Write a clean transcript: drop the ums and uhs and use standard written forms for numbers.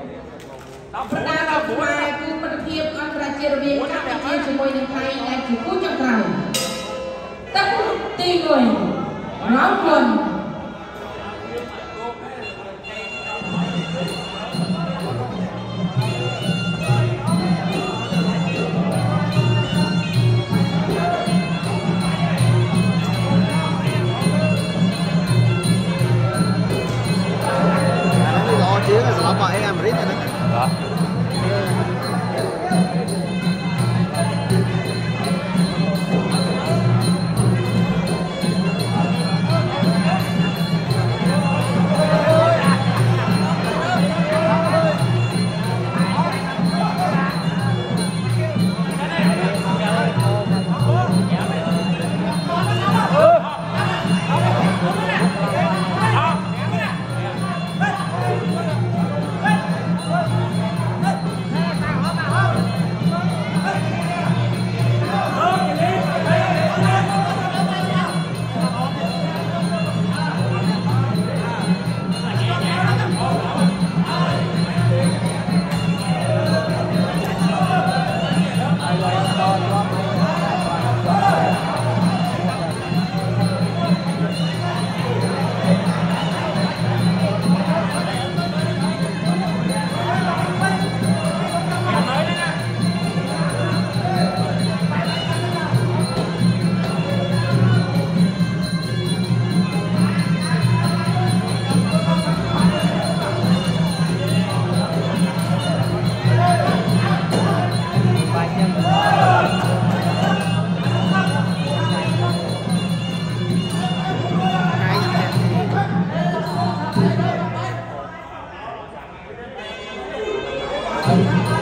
ប្រដាប់ខ្មែរគឺមិត្តភាពអន្តរជាតិរវាងកម្ពុជាជាមួយនឹងថៃដែលជាគូចុងក្រោយទឹកទី1រ៉ោគុន Apa yang Amrit ada? Thank you.